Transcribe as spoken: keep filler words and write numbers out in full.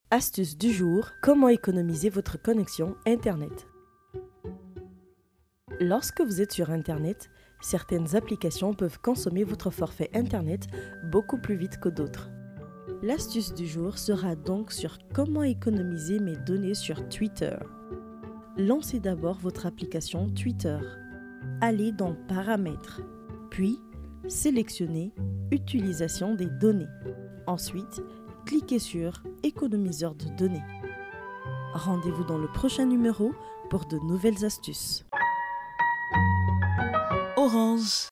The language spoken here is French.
Astuce du jour, comment économiser votre connexion Internet. Lorsque vous êtes sur Internet, certaines applications peuvent consommer votre forfait Internet beaucoup plus vite que d'autres. L'astuce du jour sera donc sur comment économiser mes données sur Twitter. Lancez d'abord votre application Twitter. Allez dans Paramètres, puis sélectionnez Utilisation des données. Ensuite, cliquez sur Économiseur de données. Rendez-vous dans le prochain numéro pour de nouvelles astuces. Orange.